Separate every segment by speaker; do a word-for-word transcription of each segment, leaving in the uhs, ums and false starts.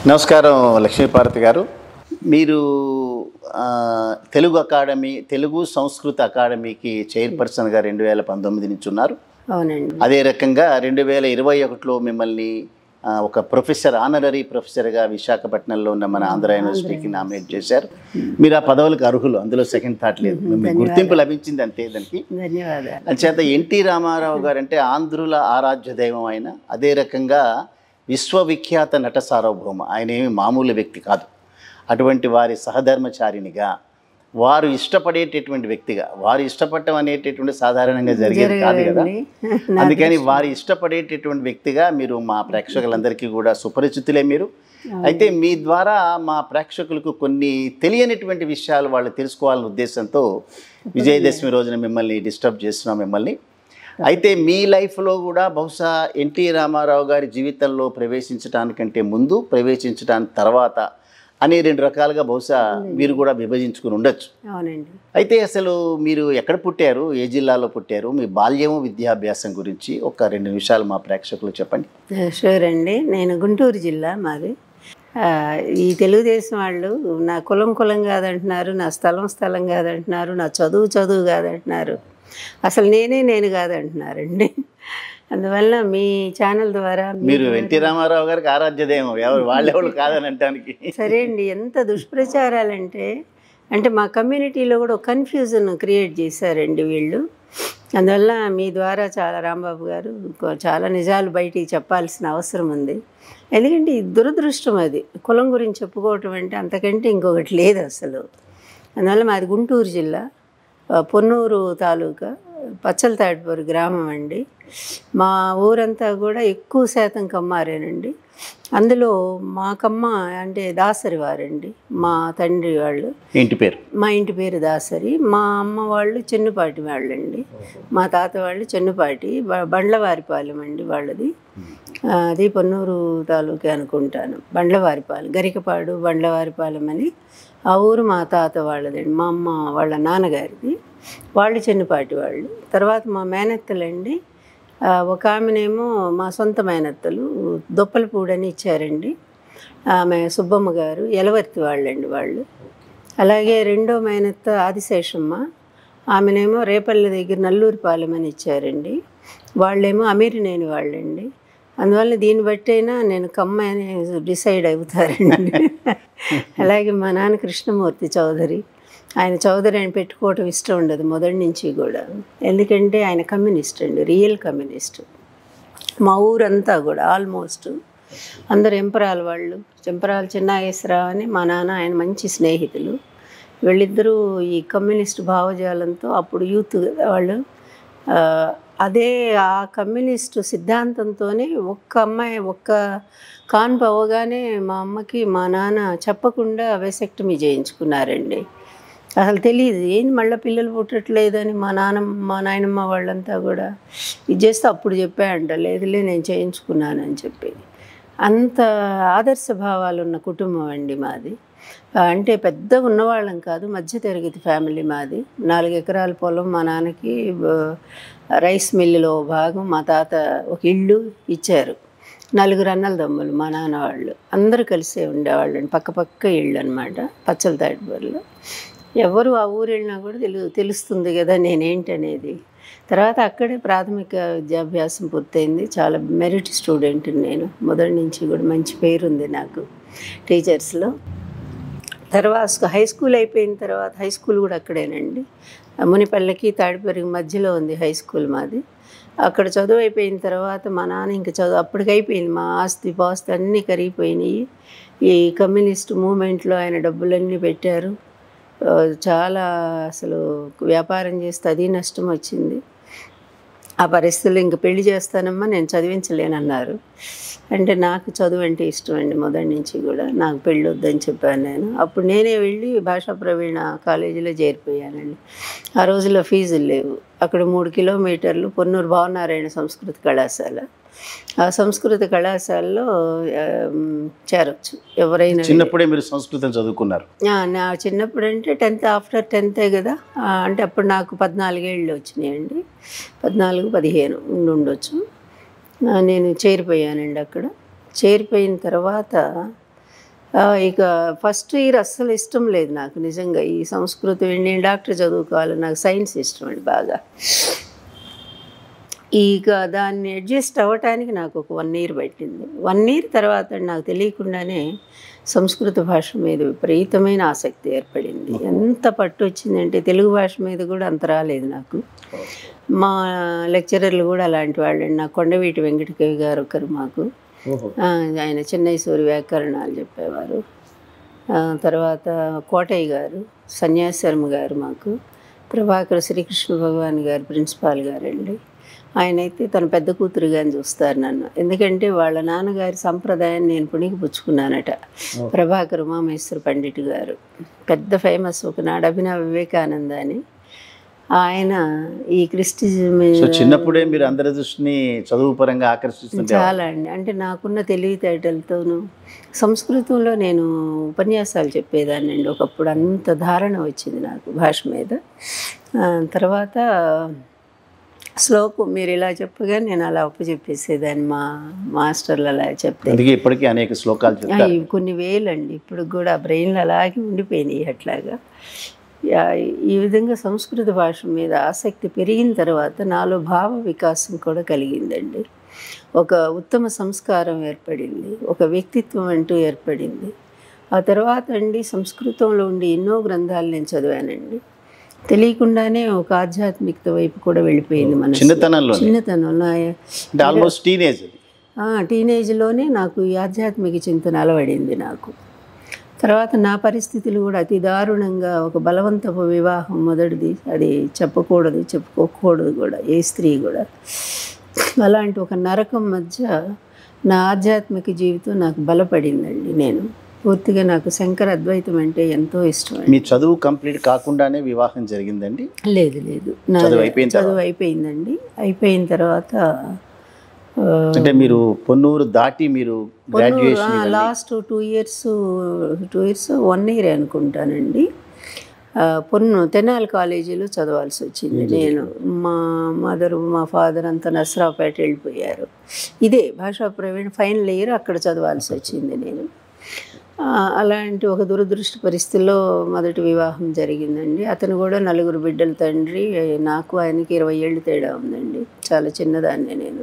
Speaker 1: నమస్కారం లక్ష్మీ పార్వతి గారు. మీరు తెలుగు అకాడమీ తెలుగు సంస్కృత అకాడమీకి చైర్పర్సన్గా రెండు వేల పంతొమ్మిది నుంచి ఉన్నారు.
Speaker 2: అవునండి.
Speaker 1: అదే రకంగా రెండు వేల ఇరవై ఒకటిలో మిమ్మల్ని ఒక ప్రొఫెసర్ ఆనరరీ ప్రొఫెసర్గా విశాఖపట్నంలో ఉన్న మన ఆంధ్ర యూనివర్సిటీకి నామినేట్ చేశారు. మీరు ఆ పదవులకు అర్హులు, అందులో సెకండ్ థాట్ లేదు. మీకు గుర్తింపు లభించింది అంతే. దానికి
Speaker 2: ధన్యవాదాలు.
Speaker 1: అంచేత ఎన్టీ రామారావు గారు అంటే ఆంధ్రుల ఆరాధ్య దైవం ఆయన. అదే రకంగా విశ్వవిఖ్యాత నట సార్వభౌమ. ఆయన ఏమి మామూలు వ్యక్తి కాదు. అటువంటి వారి సహధర్మచారినిగా, వారు ఇష్టపడేటటువంటి వ్యక్తిగా, వారు ఇష్టపడటం అనేటటువంటి సాధారణంగా జరిగేది కాదు కదా. అందుకని వారి ఇష్టపడేటటువంటి వ్యక్తిగా మీరు మా ప్రేక్షకులందరికీ కూడా సుపరిచితులే మీరు. అయితే మీ ద్వారా మా ప్రేక్షకులకు కొన్ని తెలియనటువంటి విషయాలు వాళ్ళు తెలుసుకోవాలనే ఉద్దేశంతో విజయదశమి రోజున మిమ్మల్ని డిస్టర్బ్ చేస్తున్నాం మిమ్మల్ని. అయితే మీ లైఫ్లో కూడా బహుశా ఎన్టీ రామారావు గారి జీవితంలో ప్రవేశించడానికంటే ముందు, ప్రవేశించడానికి తర్వాత అనే రెండు రకాలుగా బహుశా మీరు కూడా విభజించుకుని ఉండొచ్చు.
Speaker 2: అవునండి.
Speaker 1: అయితే అసలు మీరు ఎక్కడ పుట్టారు, ఏ జిల్లాలో పుట్టారు, మీ బాల్యము విద్యాభ్యాసం గురించి ఒక రెండు నిమిషాలు మా ప్రేక్షకులు చెప్పండి.
Speaker 2: షూర్ అండి. నేను గుంటూరు జిల్లా మాది. ఈ తెలుగుదేశం వాళ్ళు నా కులం కులం కాదంటున్నారు, నా స్థలం స్థలం కాదంటున్నారు, నా చదువు చదువు కాదంటున్నారు, అసలు నేనే నేను కాదంటున్నారండి. అందువల్ల మీ ఛానల్ ద్వారా
Speaker 1: మీరు ఎన్టీ రామారావు గారికి ఆరాధ్యదేమో, ఎవరు వాళ్ళెవరు కాదని అంటానికి.
Speaker 2: సరే అండి. ఎంత దుష్ప్రచారాలంటే అంటే మా కమ్యూనిటీలో కూడా ఒక కన్ఫ్యూజన్ క్రియేట్ చేశారండి వీళ్ళు. అందువల్ల మీ ద్వారా చాలా రాంబాబు గారు చాలా నిజాలు బయటికి చెప్పాల్సిన అవసరం ఉంది. ఎందుకంటే ఇది దురదృష్టం. అది కులం గురించి చెప్పుకోవటం అంటే అంతకంటే ఇంకొకటి లేదు అసలు. అందువల్ల మాది గుంటూరు జిల్లా, పొన్నూరు తాలూకా, పచ్చలతాడిపూరి గ్రామం అండి. మా ఊరంతా కూడా ఎక్కువ శాతం కమ్మారేనండి. అందులో మా కమ్మ అంటే దాసరి వారండి. మా తండ్రి వాళ్ళు
Speaker 1: ఇంటి పేరు
Speaker 2: మా ఇంటి పేరు దాసరి. మా అమ్మ వాళ్ళు చెన్నుపాటి వాళ్ళండి. మా తాత వాళ్ళు చెన్నుపాటి, బండ్లవారిపాలెం అండి వాళ్ళది. అది పొన్నూరు తాలూకా అనుకుంటాను. బండ్లవారిపాలెం, గరికపాడు బండ్లవారిపాలెం అని ఆ ఊరు మా తాత వాళ్ళదండి. మా అమ్మ వాళ్ళ నాన్నగారిది. వాళ్ళు చెన్నుపాటి వాళ్ళు. తర్వాత మా మేనత్తలండి, ఒక ఆమెనేమో మా సొంత మేనత్తలు దొప్పలపూడని ఇచ్చారండి. ఆమె సుబ్బమ్మ గారు ఎలవర్తి వాళ్ళండి వాళ్ళు. అలాగే రెండో మేనత్త ఆదిశేషమ్మ, ఆమెనేమో రేపల్లి దగ్గర నల్లూరిపాలెం అని ఇచ్చారండి. వాళ్ళేమో అమీరినేని వాళ్ళండి. అందువల్ల దీన్ని బట్టైనా నేను కమ్మ అని డిసైడ్ అవుతారండి. అలాగే మా నాన్న కృష్ణమూర్తి చౌదరి. ఆయన చౌదరి అని పెట్టుకోవటం ఇష్టం ఉండదు మొదటి నుంచి కూడా. ఎందుకంటే ఆయన కమ్యూనిస్ట్ అండి, రియల్ కమ్యూనిస్ట్. మా ఊరంతా కూడా ఆల్మోస్ట్ అందరు ఎంపరాల వాళ్ళు. ఎంపరాల చిన్నాగేశ్వరరావు అని మా నాన్న, ఆయన మంచి స్నేహితులు. వీళ్ళిద్దరూ ఈ కమ్యూనిస్ట్ భావజాలంతో, అప్పుడు యూత్ వాళ్ళు, అదే ఆ కమ్యూనిస్టు సిద్ధాంతంతోనే ఒక్క అమ్మాయి ఒక్క కాన్పు అవ్వగానే మా అమ్మకి మా నాన్న చెప్పకుండా వెసెక్టమీ చేయించుకున్నారండి. అసలు తెలియదు ఏంటి మళ్ళీ పిల్లలు పుట్టట్లేదని మా నాన్నమ్మ మా నాయనమ్మ వాళ్ళంతా కూడా ఇది చేస్తే అప్పుడు చెప్పాయంట, లేదులే నేను చేయించుకున్నానని చెప్పి. అంత ఆదర్శ భావాలు ఉన్న కుటుంబం అండి మాది. అంటే పెద్ద ఉన్నవాళ్ళం కాదు, మధ్యతరగతి ఫ్యామిలీ మాది. నాలుగు ఎకరాల పొలం మా నాన్నకి, రైస్ మిల్లులో భాగం, మా తాత ఒక ఇల్లు ఇచ్చారు. నలుగురు అన్నల దమ్ములు మా నాన్న వాళ్ళు, అందరూ కలిసే ఉండేవాళ్ళండి. పక్క పక్క ఇళ్ళు అనమాట పచ్చలతాడిపూరిలో. ఎవరు ఆ ఊరు వెళ్ళినా కూడా తెలు తెలుస్తుంది కదా నేనేంటనేది. తర్వాత అక్కడే ప్రాథమిక విద్యాభ్యాసం పూర్తయింది. చాలా మెరిట్ స్టూడెంట్ నేను, మొదటి నుంచి కూడా మంచి పేరుంది నాకు టీచర్స్లో. తర్వాత హై స్కూల్ అయిపోయిన తర్వాత, హై స్కూల్ కూడా అక్కడేనండి, మునిపల్లెకి తాడిపరికి మధ్యలో ఉంది హై స్కూల్ మాది. అక్కడ చదువు అయిపోయిన తర్వాత మా నాన్న ఇంకా చదువు అప్పటికైపోయింది. మా ఆస్తి పాస్తి అన్నీ కరిగిపోయినాయి. ఈ కమ్యూనిస్ట్ మూమెంట్లో ఆయన డబ్బులన్నీ పెట్టారు. చాలా అసలు వ్యాపారం చేస్తే అది నష్టం వచ్చింది. ఆ పరిస్థితుల్లో ఇంక పెళ్లి చేస్తానమ్మా నేను చదివించలేనన్నారు. అంటే నాకు చదువు అంటే ఇష్టం అండి మొదటి నుంచి కూడా. నాకు పెళ్ళి వద్దని చెప్పాను నేను. అప్పుడు నేనే వెళ్ళి భాషా ప్రవీణ కాలేజీలో చేరిపోయానండి. ఆ రోజుల్లో ఫీజులు లేవు. అక్కడ మూడు కిలోమీటర్లు పొన్నూరు భావనారాయణ సంస్కృత కళాశాల. ఆ సంస్కృత కళాశాలలో చేరొచ్చు ఎవరైనా.
Speaker 1: చిన్నప్పుడే మీరు సంస్కృతం చదువుకున్నారు?
Speaker 2: నా చిన్నప్పుడు అంటే టెన్త్, ఆఫ్టర్ టెన్తే కదా. అంటే అప్పుడు నాకు పద్నాలుగేళ్ళు వచ్చినాయండి, పద్నాలుగు పదిహేను ఉండి ఉండొచ్చు. నేను చేరిపోయానండి అక్కడ. చేరిపోయిన తర్వాత ఇక ఫస్ట్ ఇయర్ అస్సలు ఇష్టం లేదు నాకు నిజంగా ఈ సంస్కృతం. నేను డాక్టర్ చదువుకోవాలి, నాకు సైన్స్ ఇష్టం అండి బాగా. ఇక దాన్ని అడ్జస్ట్ అవ్వటానికి నాకు ఒక వన్ ఇయర్ పట్టింది. వన్ ఇయర్ తర్వాత నాకు తెలియకుండానే సంస్కృత భాష మీద విపరీతమైన ఆసక్తి ఏర్పడింది. ఎంత పట్టు వచ్చిందంటే తెలుగు భాష మీద కూడా అంత రాలేదు నాకు. మా లెక్చరర్లు కూడా అలాంటి వాళ్ళండి. నాకు కొండవీటి వెంకటకవి గారు ఒకరు మాకు, ఆయన చెన్నైశ్వరి వ్యాకరణాలు చెప్పేవారు. తర్వాత కోటయ్య గారు, సన్యాసర్మ గారు మాకు, ప్రభాకర్ శ్రీకృష్ణ భగవాన్ గారు ప్రిన్సిపాల్ గారండి. ఆయన అయితే తన పెద్ద కూతురుగాని చూస్తారు నన్ను, ఎందుకంటే వాళ్ళ నాన్నగారి సంప్రదాయాన్ని నేను పుణికి పుచ్చుకున్నానట. ప్రభాకర్ ఉమామేశ్వర పండిట్ గారు పెద్ద ఫేమస్ ఒకనాడు అభినవ వివేకానంద అని. ఆయన ఈ క్రిస్టిజం
Speaker 1: చిన్నప్పుడే మీరు అందరి దృష్టిని చదువు పరంగా ఆకర్షిస్తుంది.
Speaker 2: చాలా అండి. అంటే నాకున్న తెలివితేటలతోనూ సంస్కృతంలో నేను ఉపన్యాసాలు చెప్పేదాన్ని అండి ఒకప్పుడు. అంత ధారణ వచ్చింది నాకు భాష మీద. తర్వాత శ్లోకం మీరు ఇలా చెప్పగా నేను అలా అప్పచెప్పేసేదాన్ని మా మాస్టర్లు అలా చెప్తే.
Speaker 1: ఇప్పటికీ అనేక శ్లోకాలు
Speaker 2: కొన్ని వేలండి ఇప్పుడు కూడా బ్రెయిన్లో అలాగే ఉండిపోయినాయి అట్లాగా. ఈ విధంగా సంస్కృత భాష మీద ఆసక్తి పెరిగిన తర్వాత నాలో భావ వికాసం కూడా కలిగిందండి. ఒక ఉత్తమ సంస్కారం ఏర్పడింది, ఒక వ్యక్తిత్వం అంటూ ఏర్పడింది. ఆ తర్వాత అండి సంస్కృతంలో ఉండి ఎన్నో గ్రంథాలు నేను చదివానండి. తెలియకుండానే ఒక ఆధ్యాత్మికత వైపు కూడా వెళ్ళిపోయింది మన
Speaker 1: చిన్నతనంలో.
Speaker 2: చిన్నతనంలో
Speaker 1: ఆల్మోస్ట్ టీనేజ్
Speaker 2: టీనేజ్లోనే నాకు ఈ ఆధ్యాత్మిక చింతన అలవడింది నాకు. తర్వాత నా పరిస్థితులు కూడా అతి దారుణంగా, ఒక బలవంతపు వివాహం మొదటిది, అది చెప్పకూడదు చెప్పుకోకూడదు కూడా ఏ స్త్రీ కూడా. అలాంటి ఒక నరకం మధ్య నా ఆధ్యాత్మిక జీవితం నాకు బలపడిందండి. నేను పూర్తిగా నాకు శంకర అద్వైతం అంటే ఎంతో ఇష్టం.
Speaker 1: మీ చదువు కంప్లీట్ కాకుండానే వివాహం జరిగిందండి?
Speaker 2: లేదు లేదు, నా చదువు అయిపోయిందండి. అయిపోయిన తర్వాత
Speaker 1: అంటే మీరు పొన్నూరు దాటి మీరు
Speaker 2: last two years two years one year అనుకుంటానండి పొన్ను తెనాలి కాలేజీలో చదవాల్సి వచ్చింది. నేను మా మదరు మా ఫాదర్ అంతా నసరావుపేట వెళ్ళిపోయారు. ఇదే భాషా ప్రవీణ్ ఫైనల్ ఇయర్ అక్కడ చదవాల్సి వచ్చింది నేను. అలాంటి ఒక దురదృష్ట పరిస్థితుల్లో మొదటి వివాహం జరిగిందండి. అతను కూడా నలుగురు బిడ్డల తండ్రి. నాకు ఆయనకి ఇరవై ఏళ్ళు తేడా ఉందండి. చాలా చిన్నదాన్నే నేను.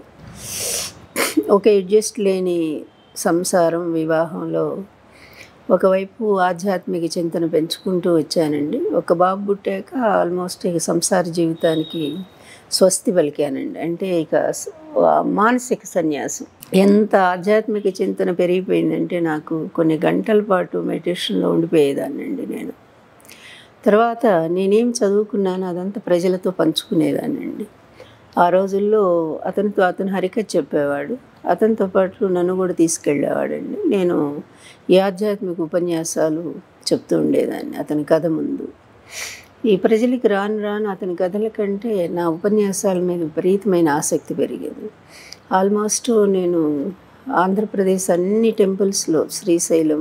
Speaker 2: ఒక అడ్జస్ట్ లేని సంసారం వివాహంలో ఒకవైపు ఆధ్యాత్మిక చింతన పెంచుకుంటూ వచ్చానండి. ఒక బాబు పుట్టాక ఆల్మోస్ట్ ఇక సంసార జీవితానికి స్వస్తి పలికానండి. అంటే ఇక మానసిక సన్యాసం. ఎంత ఆధ్యాత్మిక చింతన పెరిగిపోయిందంటే నాకు కొన్ని గంటల పాటు మెడిటేషన్లో ఉండిపోయేదాన్నండి నేను. తర్వాత నేనేం చదువుకున్నానో అదంతా ప్రజలతో పంచుకునేదాన్నండి. ఆ రోజుల్లో అతనితో అతను హరికథ చెప్పేవాడు, అతనితో పాటు నన్ను కూడా తీసుకెళ్ళేవాడండి. నేను ఈ ఆధ్యాత్మిక ఉపన్యాసాలు చెప్తూ ఉండేదాన్ని అతని కథ ముందు. ఈ ప్రజలకి రాను రాను అతని కథల కంటే నా ఉపన్యాసాల మీద విపరీతమైన ఆసక్తి పెరిగేది. ఆల్మోస్ట్ నేను ఆంధ్రప్రదేశ్ అన్ని టెంపుల్స్లో, శ్రీశైలం,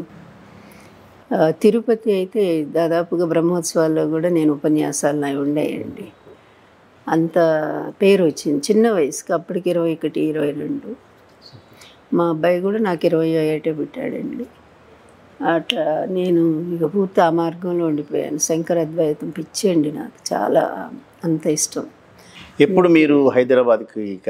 Speaker 2: తిరుపతి అయితే దాదాపుగా బ్రహ్మోత్సవాల్లో కూడా నేను ఉపన్యాసాలు నావి ఉండేయండి. అంత పేరు వచ్చింది చిన్న వయసుకి. అప్పటికి ఇరవై ఒకటి ఇరవై రెండు. మా అబ్బాయి కూడా నాకు ఇరవై ఏటే పుట్టాడండి. అట్లా నేను ఇక పూర్తి ఆ మార్గంలో ఉండిపోయాను. శంకర అద్వైతం పిచ్చి అండి నాకు, చాలా అంత ఇష్టం.
Speaker 1: ఎప్పుడు మీరు హైదరాబాద్కి ఇక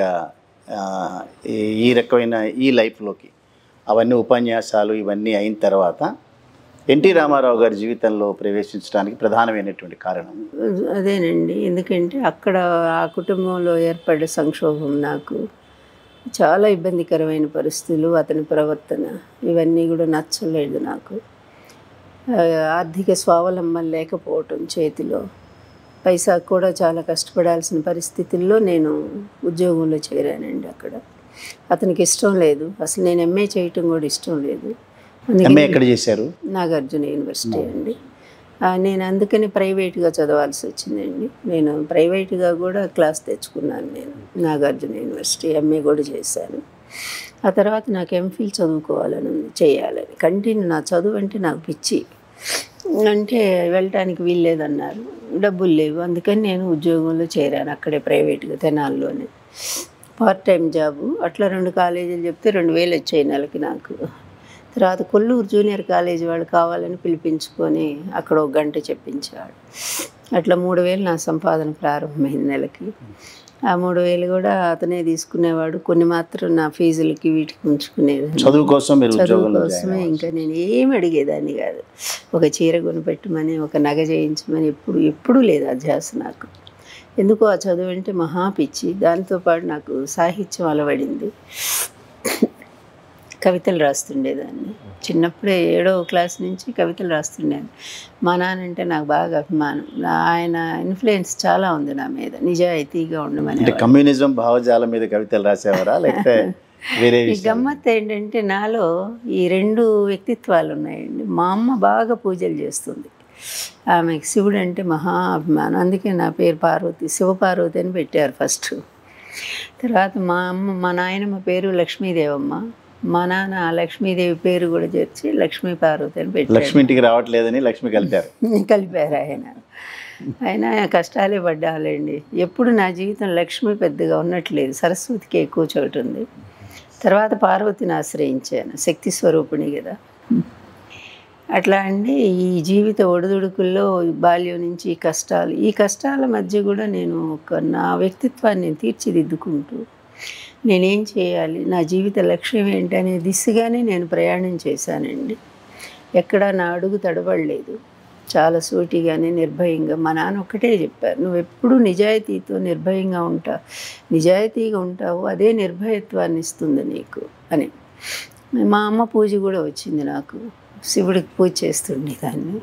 Speaker 1: ఈ రకమైన ఈ లైఫ్లోకి అవన్నీ ఉపన్యాసాలు ఇవన్నీ అయిన తర్వాత ఎన్టీ రామారావు గారి జీవితంలో ప్రవేశించడానికి ప్రధానమైనటువంటి కారణం
Speaker 2: అదేనండి. ఎందుకంటే అక్కడ ఆ కుటుంబంలో ఏర్పడ్డ సంక్షోభం, నాకు చాలా ఇబ్బందికరమైన పరిస్థితులు, అతని ప్రవర్తన ఇవన్నీ కూడా నచ్చలేదు నాకు. ఆర్థిక స్వావలంబన లేకపోవటం, చేతిలో పైసా కూడా చాలా కష్టపడాల్సిన పరిస్థితుల్లో నేను ఉద్యోగంలో చేరానండి. అక్కడ అతనికి ఇష్టం లేదు, అసలు నేను ఎంఏ చేయటం కూడా ఇష్టం లేదు.
Speaker 1: ఎక్కడ చేశారు?
Speaker 2: నాగార్జున యూనివర్సిటీ అండి. నేను అందుకని ప్రైవేట్గా చదవాల్సి వచ్చిందండి. నేను ప్రైవేట్గా కూడా క్లాస్ తెచ్చుకున్నాను. నేను నాగార్జున యూనివర్సిటీ ఎంఏ కూడా చేశాను. ఆ తర్వాత నాకు ఎంఫిల్ చదువుకోవాలని ఉంది, చేయాలని. కంటిన్యూ నా చదువు అంటే నాకు పిచ్చి. అంటే వెళ్ళటానికి వీల్లేదన్నారు, డబ్బులు లేవు. అందుకని నేను ఉద్యోగంలో చేరాను అక్కడే ప్రైవేట్గా తెనాల్లోనే, పార్ట్ టైం జాబు. అట్లా రెండు కాలేజీలు చెప్తే రెండు వేలు వచ్చాయి నెలకి నాకు. తర్వాత కొల్లూరు జూనియర్ కాలేజీ వాళ్ళు కావాలని పిలిపించుకొని అక్కడ ఒక గంట చెప్పించాడు. అట్లా మూడు వేలు నా సంపాదన ప్రారంభమైంది నెలకి. ఆ మూడు వేలు కూడా అతనే తీసుకునేవాడు. కొన్ని మాత్రం నా ఫీజులకి వీటికి ఉంచుకునేది.
Speaker 1: చదువు కోసం మీరు
Speaker 2: చదువు కోసమే. ఇంకా నేను ఏమి అడిగేదాన్ని కాదు. ఒక చీర కొనిపెట్టమని, ఒక నగ చేయించమని ఎప్పుడు ఎప్పుడూ లేదు ఆ ధ్యాస నాకు. ఎందుకో ఆ చదువు అంటే మహా పిచ్చి. దాంతోపాటు నాకు సాహిత్యం అలవడింది. కవితలు రాస్తుండేదాన్ని. చిన్నప్పుడే ఏడో క్లాస్ నుంచి కవితలు రాస్తుండేది. మా నాన్న అంటే నాకు బాగా అభిమానం. ఆయన ఇన్ఫ్లుయెన్స్ చాలా ఉంది నా మీద. నిజాయితీగా ఉండమని.
Speaker 1: కమ్యూనిజం భావజాలం మీద కవితలు రాసేవారా లేకపోతే వేరే?
Speaker 2: ఈ గమ్మత్ ఏంటంటే నాలో ఈ రెండు వ్యక్తిత్వాలు ఉన్నాయండి. మా అమ్మ బాగా పూజలు చేస్తుంది. ఆమెకు శివుడు అంటే మహా అభిమానం. అందుకే నా పేరు పార్వతి, శివపార్వతి అని పెట్టారు ఫస్ట్. తర్వాత మా అమ్మ మా నాయనమ్మ పేరు లక్ష్మీదేవమ్మ. మా నాన్న లక్ష్మీదేవి పేరు కూడా చేర్చి లక్ష్మీ పార్వతి అని పెట్టారు.
Speaker 1: లక్ష్మి ఇంటికి రావట్లేదని లక్ష్మి కలిపారు.
Speaker 2: కలిపారు ఆయన. ఆయన కష్టాలే పడ్డాలండి. ఎప్పుడు నా జీవితం లక్ష్మి పెద్దగా ఉన్నట్లేదు, సరస్వతికి ఎక్కువ చోటు ఉంది. తర్వాత పార్వతిని ఆశ్రయించాను, శక్తి స్వరూపిణి కదా. అట్లా అండి ఈ జీవిత ఒడిదుడుకుల్లో బాల్యం నుంచి ఈ కష్టాలు ఈ కష్టాల మధ్య కూడా నేను ఒక నా వ్యక్తిత్వాన్ని నేను తీర్చిదిద్దుకుంటూ నేనేం చేయాలి, నా జీవిత లక్ష్యం ఏంటి అనే దిశగానే నేను ప్రయాణం చేశానండి. ఎక్కడా నా అడుగు తడబడలేదు. చాలా సూటిగానే నిర్భయంగా. మా నాన్న ఒక్కటే చెప్పారు, నువ్వు ఎప్పుడూ నిజాయితీతో నిర్భయంగా ఉంటావు, నిజాయితీగా ఉంటావు, అదే నిర్భయత్వాన్ని ఇస్తుంది నీకు అని. మా అమ్మ పూజ కూడా వచ్చింది నాకు. శివుడికి పూజ చేస్తుండే దాన్ని.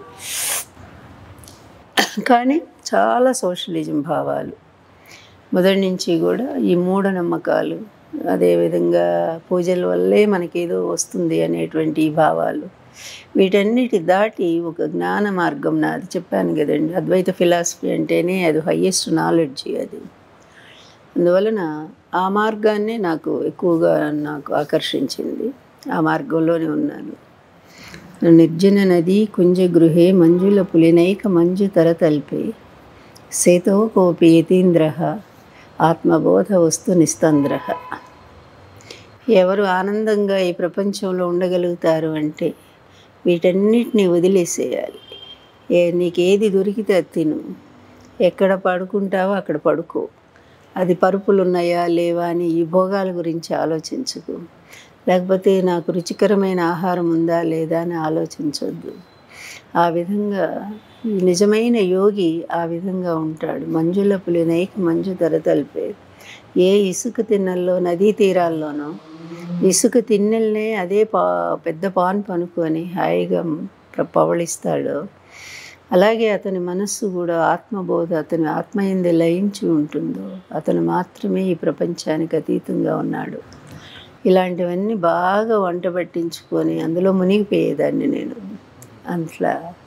Speaker 2: కానీ చాలా సోషలిజం భావాలు మొదటి నుంచి కూడా. ఈ మూఢనమ్మకాలు, అదేవిధంగా పూజల వల్లే మనకేదో వస్తుంది అనేటువంటి ఈ భావాలు, వీటన్నిటి దాటి ఒక జ్ఞాన మార్గం నాది. చెప్పాను కదండి, అద్వైత ఫిలాసఫీ అంటేనే అది హయ్యెస్ట్ నాలెడ్జి. అది అందువలన ఆ మార్గాన్నే నాకు ఎక్కువగా నాకు ఆకర్షించింది. ఆ మార్గంలోనే ఉన్నాను. నిర్జన నది కుంజ గృహే మంజుల పులినైక మంజు తరతల్పే సేతో కోపి యతీంద్ర ఆత్మబోధ వస్తు నిస్తంద్ర. ఎవరు ఆనందంగా ఈ ప్రపంచంలో ఉండగలుగుతారు అంటే వీటన్నిటిని వదిలేసేయాలి. ఏ నీకేది దొరికితే అది తిను, ఎక్కడ పడుకుంటావో అక్కడ పడుకో, అది పరుపులు ఉన్నాయా లేవా అని ఈ భోగాల గురించి ఆలోచించకు, లేకపోతే నాకు రుచికరమైన ఆహారం ఉందా లేదా అని ఆలోచించొద్దు. ఆ విధంగా ఈ నిజమైన యోగి ఆ విధంగా ఉంటాడు. మంజుల పులినైక మంజు తరతల్పే. ఏ ఇసుక తిన్నెల్లో నదీ తీరాల్లోనో ఇసుక తిన్నెల్నే అదే పా పెద్ద పాన్ పనుకొని హాయిగా పవళిస్తాడో, అలాగే అతని మనస్సు కూడా ఆత్మబోధ, అతని ఆత్మయందు లయించి ఉంటుందో అతను మాత్రమే ఈ ప్రపంచానికి అతీతంగా ఉన్నాడు. ఇలాంటివన్నీ బాగా వంట పట్టించుకొని అందులో మునిగిపోయేదాన్ని నేను. అట్లా